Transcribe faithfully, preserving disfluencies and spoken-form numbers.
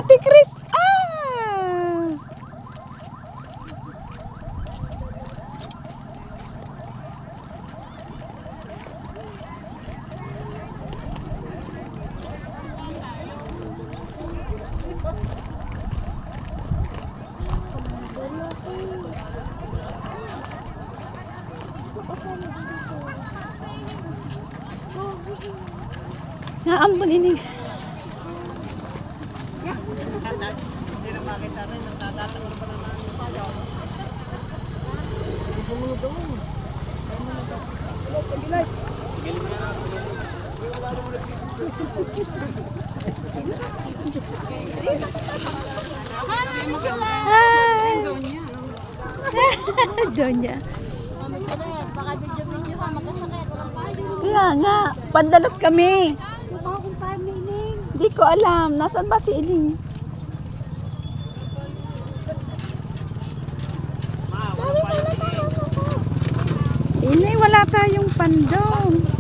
Ate Chris. Ah! Naambon ini. Hindi na makita rin. Nagtatatang pa naman ang payo. Hi! Donya. Baka video-video ka, magkasakit. Kaya nga, pandalas kami. Baka kung paano iling. Hindi ko alam. Nasaan ba si Iling? Inay, wala tayong pandong.